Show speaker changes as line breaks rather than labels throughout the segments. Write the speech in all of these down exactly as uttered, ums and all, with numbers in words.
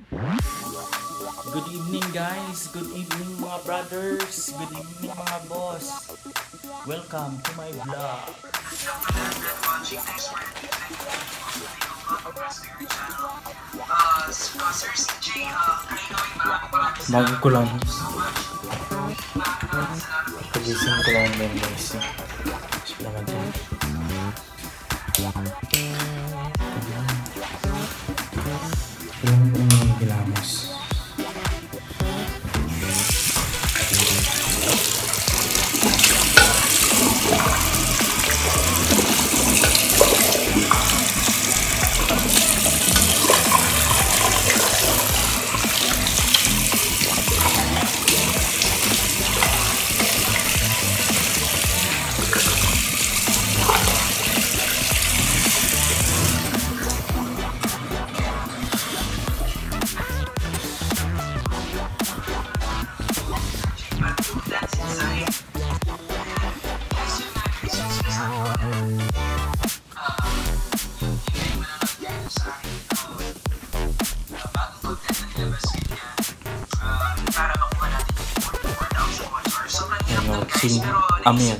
Good evening guys, good evening mga brothers, good evening mga boss. Welcome to my vlog. Bago ko lang pagising ko lang din guys. Salamat din. Ilang mga kilamos. Si Amir.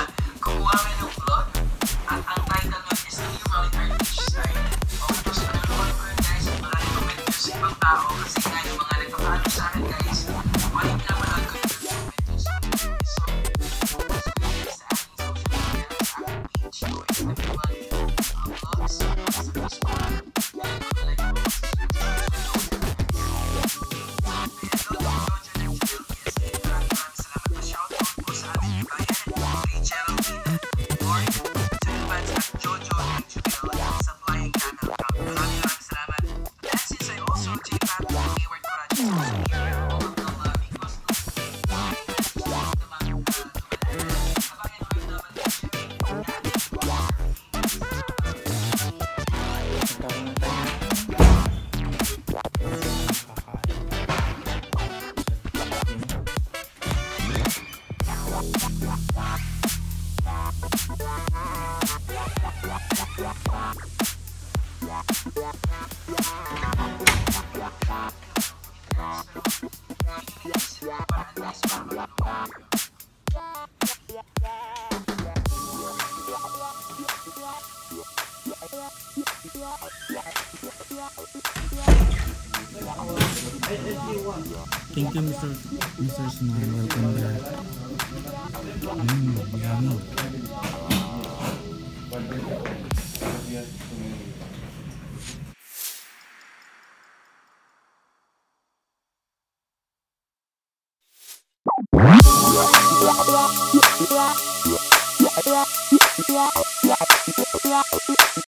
Thank you, Mister Mister Smile. Welcome back. Mmm, yummy.